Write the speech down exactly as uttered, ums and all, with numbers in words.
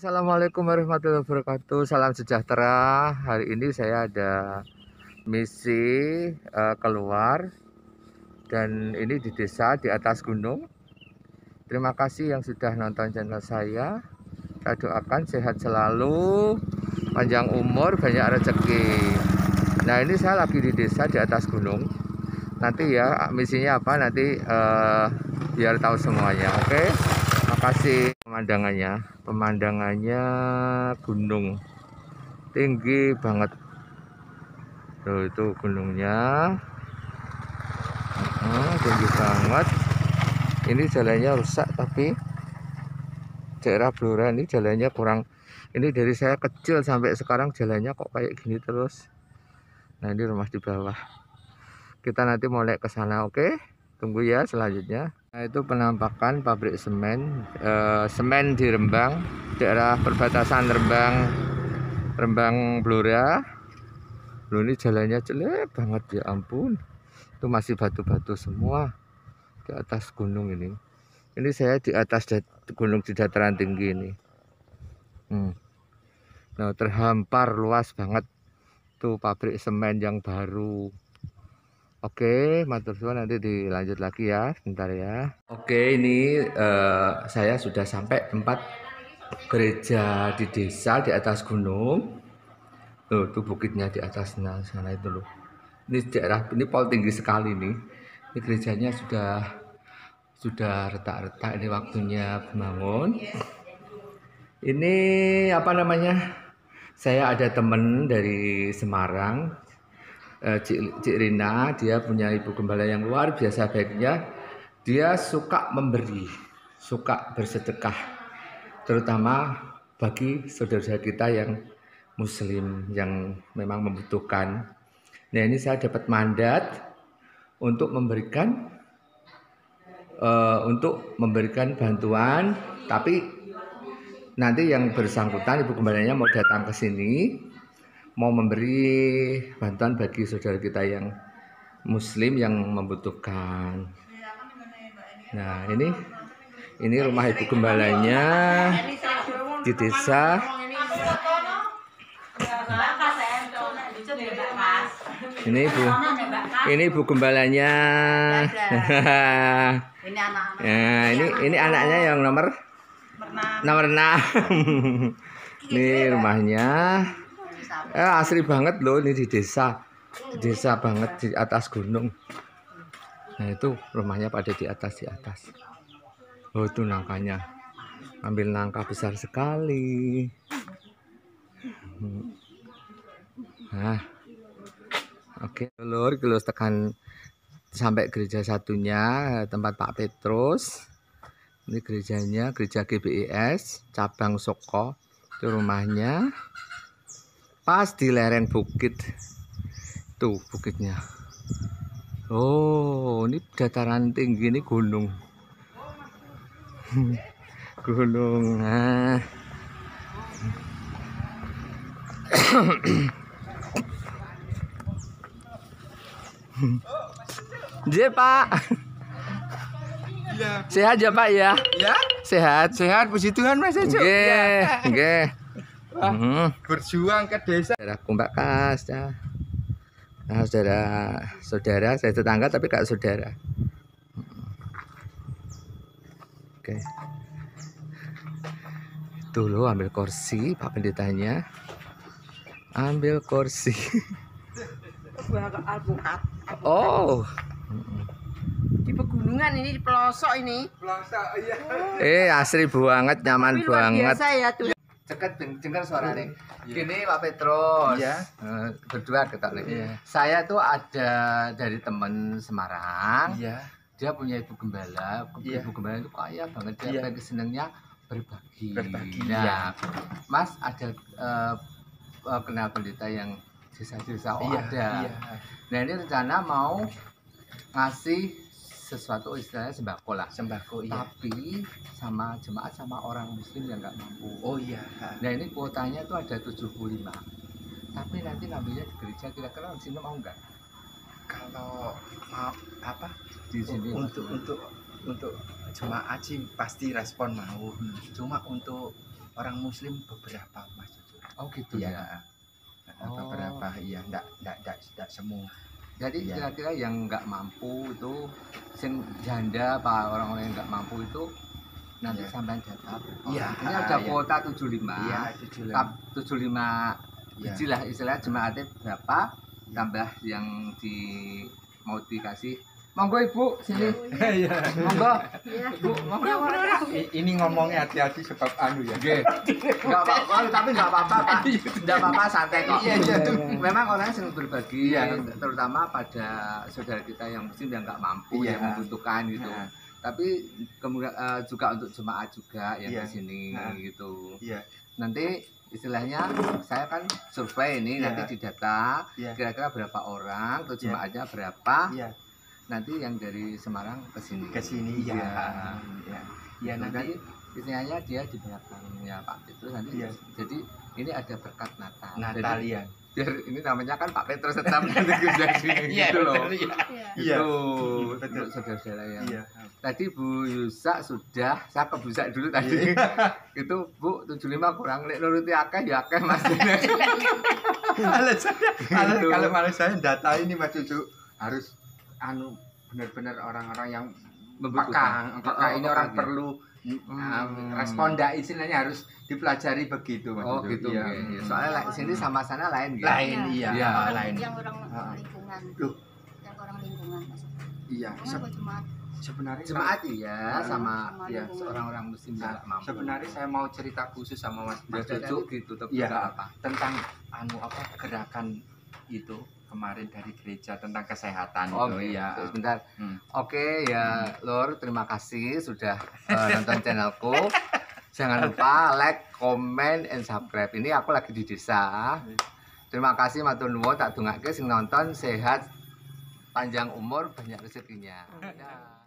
Assalamualaikum warahmatullahi wabarakatuh. Salam sejahtera. Hari ini saya ada misi uh, keluar, dan ini di desa di atas gunung. Terima kasih yang sudah nonton channel saya. Saya doakan sehat selalu, panjang umur, banyak rezeki. Nah, ini saya lagi di desa di atas gunung. Nanti ya misinya apa nanti uh, biar tahu semuanya. Oke, okay? Makasih. Pemandangannya, pemandangannya gunung tinggi banget. Tuh, itu gunungnya, uh, tinggi banget. Ini jalannya rusak, tapi daerah Blora ini jalannya kurang. Ini dari saya kecil sampai sekarang jalannya kok kayak gini terus. Nah, ini rumah di bawah. Kita nanti mau naik ke sana, oke? Okay? Tunggu ya selanjutnya. Nah, itu penampakan pabrik semen, eh, semen di Rembang, daerah perbatasan Rembang, Rembang Blora. Loh, ini jalannya jelek banget, ya ampun. Itu masih batu-batu semua di atas gunung ini. Ini saya di atas gunung di dataran tinggi ini. Hmm. Nah, terhampar luas banget tuh pabrik semen yang baru. Oke, matur suwun, nanti dilanjut lagi ya, sebentar ya. Oke, ini uh, saya sudah sampai tempat gereja di desa di atas gunung. Tuh, tuh bukitnya di atas sana, sana itu loh. Ini daerah ini pol tinggi sekali nih. Ini gerejanya sudah sudah retak-retak. Ini waktunya bangun. Ini apa namanya? Saya ada temen dari Semarang. Cik, Cik Rina, dia punya ibu gembala yang luar biasa baiknya. Dia suka memberi, suka bersedekah, terutama bagi saudara-saudara kita yang muslim yang memang membutuhkan. Nah, ini saya dapat mandat untuk memberikan uh, untuk memberikan bantuan, tapi nanti yang bersangkutan ibu gembalanya mau datang ke sini, mau memberi bantuan bagi saudara kita yang muslim yang membutuhkan. Nah, ini ini rumah ibu gembalanya di desa. Ini ibu, ini ibu gembalanya. Nah, ini ini anaknya yang nomor nomor enam. Ini rumahnya. Eh, asri banget loh, ini di desa, di desa banget di atas gunung. Nah, itu rumahnya pada di atas di atas. Oh, itu nangkanya, ambil nangka besar sekali. Nah, oke, lur, kalau tekan sampai gereja satunya tempat Pak Petrus. Ini gerejanya, gereja G B I S cabang Soko. Itu rumahnya. Pas di lereng bukit. Tuh bukitnya. Oh, ini dataran tinggi, ini gunung. Gunung. Nah. Jadi Pak. Ya. Sehat ya Pak ya? Ya. Sehat. Sehat, puji Tuhan Mas Ejo. Nggih, nggih. Wah, hmm. Berjuang ke desa. Saudaraku Mbak Kas, ya. Nah, saudara, saudara, saya tetangga tapi gak saudara. Oke. Tuh lo ambil kursi, Pak Pendetanya. Ambil kursi. Oh. Di pegunungan ini, di pelosok ini. Pelosok, iya. Eh, asri banget, nyaman Tapi luar banget. biasa ya tuh. Ceket dengar suara nih. Gini Pak Petrus, ya. uh, berdua kita nih. Ya. Saya tuh ada dari temen Semarang. Iya. Dia punya ibu gembala. Ya. Ibu gembala itu kaya banget. Dia Ya. paling senengnya berbagi. Berbagi. Nah, ya. Mas ada uh, uh, kenal pendeta yang desa-desa? Oh, ya. ada. Ya. Nah, ini rencana mau ngasih sesuatu istilahnya sembako lah, sembako, iya. Tapi sama jemaat sama orang muslim yang nggak mampu. Oh iya. Nah, ini kuotanya tuh ada tujuh puluh lima. Tapi nanti ngambilnya di gereja, kira-kira di sini mau nggak? Kalau mau apa Di sini untuk untuk untuk jemaat sih pasti respon mau. Hmm. Cuma untuk orang muslim beberapa Mas Cucu. Oh gitu Iya. ya. Nah, Oh. beberapa iya enggak enggak enggak, enggak semua. Jadi Iya. kira-kira yang nggak mampu itu, sing janda apa orang-orang yang nggak mampu itu nanti Iya. sampai data. Iya, Ini ada iya. kuota tujuh puluh lima. Iya, tujuh Tap tujuh puluh lima Iya. biji lah istilahnya, jemaatnya berapa Iya. tambah yang di mau dikasih. Monggo Ibu sini. Iya. Monggo Iya. Ibu, monggo. I- Ini ngomongnya hati-hati sebab anu ya. Oke. Enggak apa-apa, tapi enggak apa-apa, Pak. Enggak apa-apa, santai kok. Iya, iya. Memang orang sering berbagi, Iya. terutama pada saudara kita yang muslim yang nggak mampu, Iya. yang membutuhkan gitu. Nah, Tapi kemudian eh, juga untuk jemaat juga yang Iya. di sini Nah. gitu. Iya. Nanti istilahnya saya kan survei ini Iya. nanti didata Iya. kira-kira berapa orang, terus Iya. jemaatnya berapa. Iya. Nanti yang dari Semarang ke sini. Ke sini ya. Iya. Ya. Ya Gitu. nanti Nanti istilahnya dia di belakangnya Pak Petrus nanti. Iya. Jadi ini ada berkat Natal. Natal Jadi, ya. biar ini namanya kan Pak Petrus tetap nanti kerja sini gitu loh. Iya. Iya. Iya. Itu Betul. untuk saudara-saudara yang Iya. tadi Bu Yusa sudah, saya ke Bu Yusa dulu tadi. Itu Bu tujuh puluh lima kurang lek nuruti akeh ya akeh Mas. Alasannya alasan Gitu. kalau malah saya data ini Mas Cucu harus anu benar-benar orang-orang yang Membutuhkan. peka, peka Oh, ini oh, orang peka. perlu Hmm. respon ndak istilahnya harus dipelajari begitu Mas Oh Cucu. gitu. Iya. Oke. Soalnya like, sini sama sana lain gitu. Lain iya, Iya. ah, lain. Yang orang Ah. lingkungan. Loh. Yang orang lingkungan maksudnya. Iya, Lingkungan se- apa jemaat? sebenarnya Jemaat iya Ah, sama sama ya lingkungan. orang-orang muslim yang Nah, nggak mampu. sebenarnya saya mau cerita khusus sama Mas Mas Mas Cucu Cucu gitu tapi Iya. nggak apa. tentang anu apa gerakan itu kemarin dari gereja tentang kesehatan Oh itu iya. ya. Sebentar. Hmm. Oke ya, Lur, terima kasih sudah eh, nonton channelku. Jangan lupa like, comment, and subscribe. Ini aku lagi di desa. Terima kasih matur nuwun, tak dongake sing nonton sehat, panjang umur, banyak rezekinya. Dah.